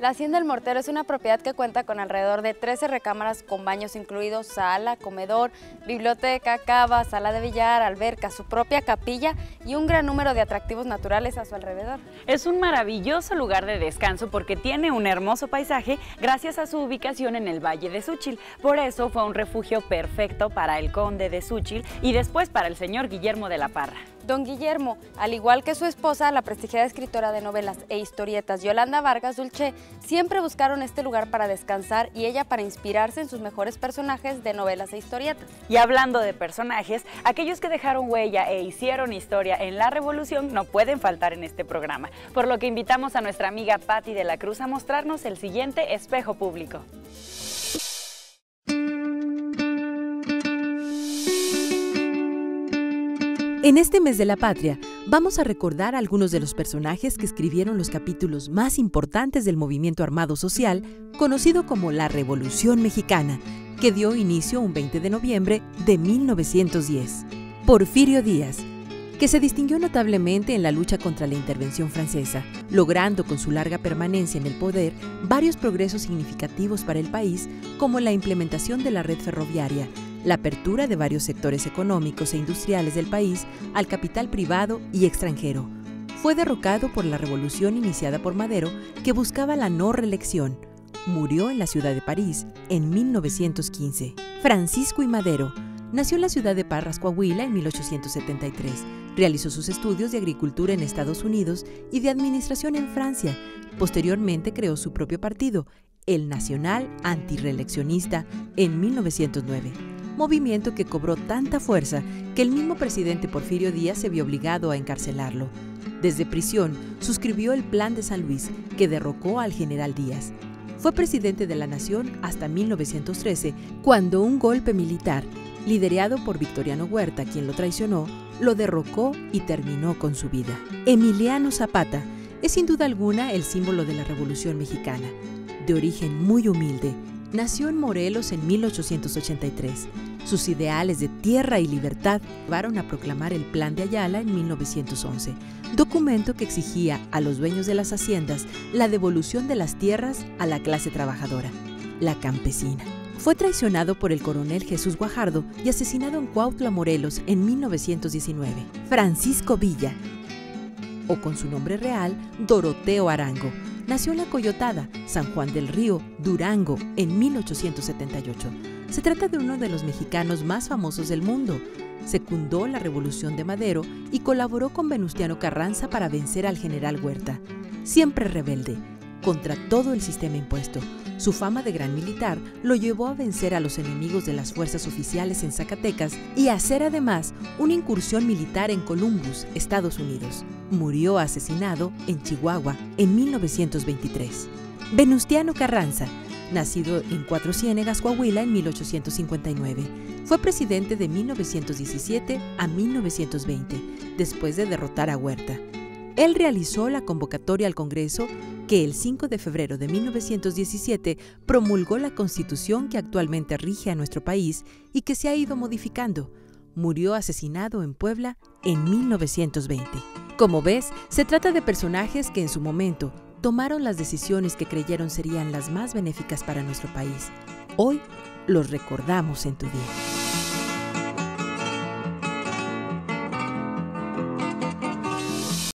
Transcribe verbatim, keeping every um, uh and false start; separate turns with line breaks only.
La Hacienda El Mortero es una propiedad que cuenta con alrededor de trece recámaras con baños incluidos, sala, comedor, biblioteca, cava, sala de billar, alberca, su propia capilla y un gran número de atractivos naturales a su alrededor.
Es un maravilloso lugar de descanso porque tiene un hermoso paisaje gracias a su ubicación en el Valle de Xúchil. Por eso fue un refugio perfecto para el conde de Xúchil y después para el señor Guillermo de la Parra.
Don Guillermo, al igual que su esposa, la prestigiada escritora de novelas e historietas Yolanda Vargas Dulce, siempre buscaron este lugar para descansar y ella para inspirarse en sus mejores personajes de novelas e historietas.
Y hablando de personajes, aquellos que dejaron huella e hicieron historia en la Revolución no pueden faltar en este programa, por lo que invitamos a nuestra amiga Patti de la Cruz a mostrarnos el siguiente espejo público.
En este mes de la patria, vamos a recordar a algunos de los personajes que escribieron los capítulos más importantes del movimiento armado social, conocido como la Revolución Mexicana, que dio inicio un veinte de noviembre de mil novecientos diez. Porfirio Díaz, que se distinguió notablemente en la lucha contra la intervención francesa, logrando con su larga permanencia en el poder varios progresos significativos para el país, como la implementación de la red ferroviaria, la apertura de varios sectores económicos e industriales del país al capital privado y extranjero. Fue derrocado por la revolución iniciada por Madero, que buscaba la no reelección. Murió en la ciudad de París en mil novecientos quince. Francisco I. Madero nació en la ciudad de Parras, Coahuila, en mil ochocientos setenta y tres. Realizó sus estudios de agricultura en Estados Unidos y de administración en Francia. Posteriormente creó su propio partido, el Nacional Antirreeleccionista, en mil novecientos nueve. Movimiento que cobró tanta fuerza que el mismo presidente Porfirio Díaz se vio obligado a encarcelarlo. Desde prisión, suscribió el Plan de San Luis, que derrocó al general Díaz. Fue presidente de la nación hasta mil novecientos trece, cuando un golpe militar, liderado por Victoriano Huerta, quien lo traicionó, lo derrocó y terminó con su vida. Emiliano Zapata es sin duda alguna el símbolo de la Revolución Mexicana. De origen muy humilde, nació en Morelos en mil ochocientos ochenta y tres. Sus ideales de tierra y libertad llevaron a proclamar el Plan de Ayala en mil novecientos once, documento que exigía a los dueños de las haciendas la devolución de las tierras a la clase trabajadora, la campesina. Fue traicionado por el coronel Jesús Guajardo y asesinado en Cuautla, Morelos, en mil novecientos diecinueve. Francisco Villa, o con su nombre real, Doroteo Arango, nació en La Coyotada, San Juan del Río, Durango, en mil ochocientos setenta y ocho. Se trata de uno de los mexicanos más famosos del mundo. Secundó la Revolución de Madero y colaboró con Venustiano Carranza para vencer al general Huerta. Siempre rebelde, contra todo el sistema impuesto, su fama de gran militar lo llevó a vencer a los enemigos de las fuerzas oficiales en Zacatecas y a hacer además una incursión militar en Columbus, Estados Unidos. Murió asesinado en Chihuahua en mil novecientos veintitrés. Venustiano Carranza, nacido en Cuatro Ciénegas, Coahuila, en mil ochocientos cincuenta y nueve. Fue presidente de mil novecientos diecisiete a mil novecientos veinte, después de derrotar a Huerta. Él realizó la convocatoria al Congreso que el cinco de febrero de mil novecientos diecisiete promulgó la Constitución que actualmente rige a nuestro país y que se ha ido modificando. Murió asesinado en Puebla en mil novecientos veinte. Como ves, se trata de personajes que en su momento tomaron las decisiones que creyeron serían las más benéficas para nuestro país. Hoy los recordamos en tu día.